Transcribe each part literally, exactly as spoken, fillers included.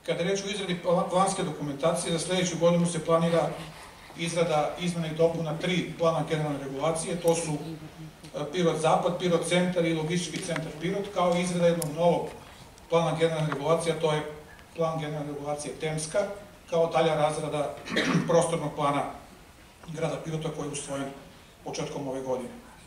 Kada je reč o izradi planske dokumentacije, za sledeću godinu se planira izrada izmena i dopuna tri plana generalne regulacije, to su Pirot Zapad, Pirot Centar i Logistički centar Pirot, kao i izrada jednog novog plana generalne regulacije, to je plan generalne regulacije Temska, kao dalja razrada prostornog plana grada Pirota koji je usvojen početkom ove godine.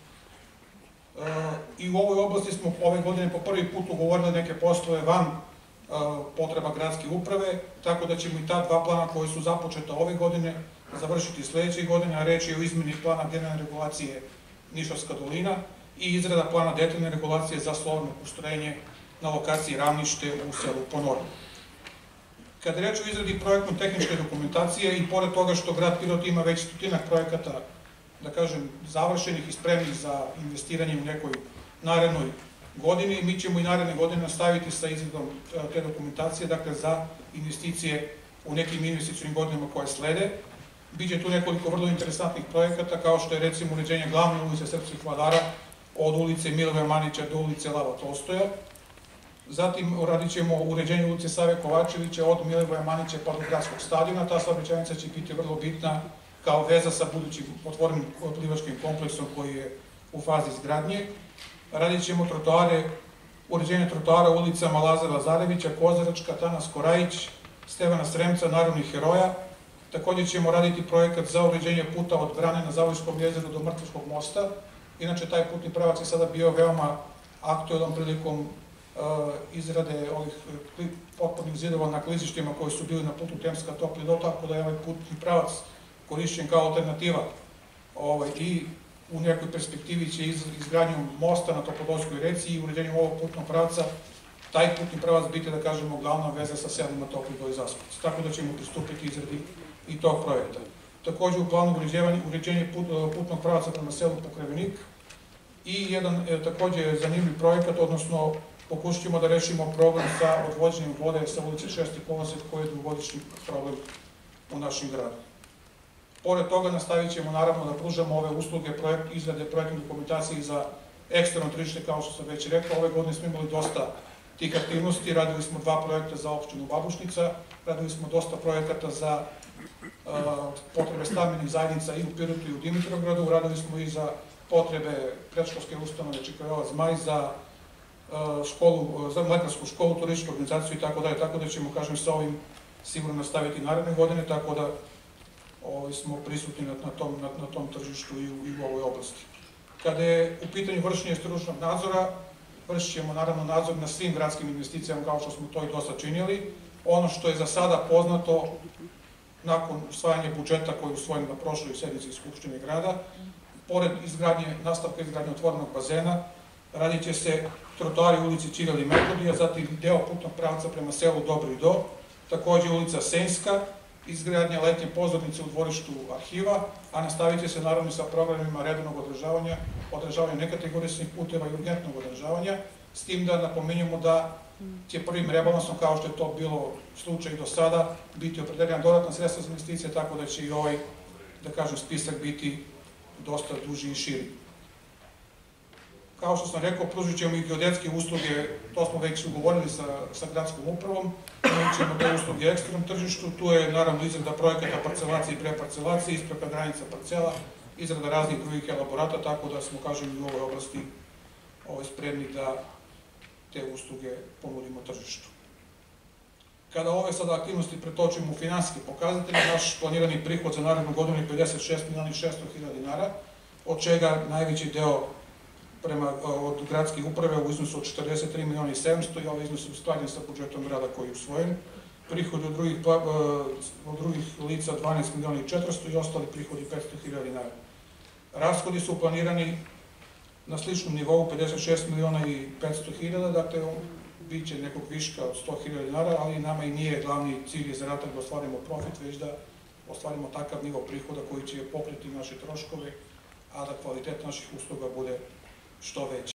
I u ovoj oblasti smo ove godine po prvi put ugovorili neke poslove van potreba gradske uprave, tako da ćemo i ta dva plana koji su započeta ove godine završiti sledeće godine, a reč je o izmeni plana generalne regulacije Nišavska dolina i izrada plana detaljne regulacije za slovno postrojenje na lokaciji Ravnište u selu Ponor. Kada je reč o izradi projektno-tehničke dokumentacije i pored toga što grad Pirot ima već stotinak projekata, da kažem, završenih i spremnih za investiranje u nekoj narednoj godini, mi ćemo i naredne godine nastaviti sa izradom te dokumentacije, dakle za investicije u nekim investicijnim godinama koje slede. Biće tu nekoliko vrlo interesantnih projekata, kao što je recimo uređenje glavne ulice srpskih vladara od ulice Milovoja Manića do ulice Lava Tolstoja. Zatim radit ćemo uređenje ulice Save Kovačevića od Milovoja Manića pa do gradskog stadiona. Ta saobraćajnica će biti vrlo bitna kao veza sa budućim otvorenim plivačkim kompleksom koji je u fazi izgradnje. Radit ćemo trotoare, uređenje trotoara u ulicama Lazara Lazarevića, Kozaračka, Tanas Korajić, Stevana Sremca, Narodnih heroja. Takođe ćemo raditi projekat za uređenje puta od Vrane na Zavojskom jezeru do Mrtvaškog mosta. Inače, taj putni pravac je sada bio veoma aktuelan prilikom izrade ovih potpornih zidova na klizištima koji su bili na putu Temska Topli do, tako da je ovaj putni pravac korišćen kao alternativa i u nekoj perspektivi će izgradnjom mosta na Topodolskoj reci i uređenjem ovog putnog pravca taj putni pravac biti, da kažemo, glavna veza sa selima Toplido i Zaskovac. Tako da ćemo pristupiti izradi i tog projekta. Takođe u planu uređenje putnog pravaca prema selu Pokrevenik i jedan takođe zanimljiv projekat, odnosno pokušat ćemo da rešimo problem sa odvođenjem vode sa ulice šesti kolosek koji je dugogodišnji problem u našem gradu. Pored toga nastavit ćemo naravno da pružamo ove usluge izrade projektne dokumentacije za eksterno tržište, kao što sam već rekao. Ove godine smo imali dosta tih aktivnosti, radili smo dva projekta za opštinu Babušnica, radili smo dosta projekata za potrebe stambenih zajednica i u Pirotu i u Dimitrovgradu, radili smo i za potrebe predškolske ustanove Čikajovac Zmaj, za školu, za mlekarsku školu, turističku organizaciju i tako dalje, tako da ćemo, kažem, sa ovim sigurno nastaviti naredne godine, tako da smo prisutni na tom tržištu i u ovoj oblasti. Kada je u pitanju vršenje stručnog nadzora, vršit ćemo naravno nadzor na svim gradskim investicijama kao što smo to i dosta činili. Ono što je za sada poznato, nakon usvajanja budžeta koji je usvojen na prošloj sednici Skupštine grada, pored nastavka izgradnje otvorenog bazena, radit će se trotoari u ulici Ćiril i Metodija, zatim deo putnog pravca prema selu Dobri do, takođe ulica Senjska, izgradnja letnje pozornice u dvorištu arhiva, a nastavit će se naravno sa programima redovnog održavanja, održavanja nekategorisnih puteva i urgentnog održavanja, s tim da napominjemo da će prvim rebalansom, kao što je to bilo slučaj i do sada, biti opredeljena dodatna sredstva za investicije, tako da će i ovaj, da kažem, spisak biti dosta duži i širi. Kao što sam rekao, pružit ćemo i geodetske usluge, to smo već ugovorili sa gradskom upravom, mi ćemo te usluge eksternom tržištu, tu je naravno izrada projekata parcelacije i preparcelacije, ispraka granica parcela, izrada raznih drugih elaborata, tako da smo, kažem, i u ovoj oblasti spremni da te usluge ponudimo tržištu. Kada ove sada aktivnosti pretočimo u finansijske pokazatelje, naš planirani prihod za narednu godinu je pedeset šest miliona šesto hiljada dinara, od čega najveći deo od gradske uprave u iznosu od četrdeset tri miliona sedamsto i ovaj iznos je usklađen sa budžetom grada koji je usvojen. Prihod od drugih lica dvanaest miliona četiristo i ostali prihodi petsto hiljada dinara. Rashodi su planirani na sličnom nivou pedeset šest miliona petsto hiljada, dakle bit će nekog viška od sto hiljada dinara, ali nama i nije glavni cilj i zadatak da ostvarimo profit, već da ostvarimo takav nivo prihoda koji će pokriti naše troškove, a da kvalitet naših usluga bude što veći.